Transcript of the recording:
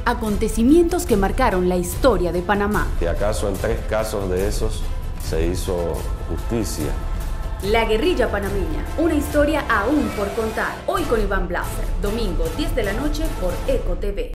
Acontecimientos que marcaron la historia de Panamá. ¿Y acaso en 3 casos de esos se hizo justicia? La guerrilla panameña, una historia aún por contar. Hoy con Iván Blaser, domingo 10 de la noche por Eco TV.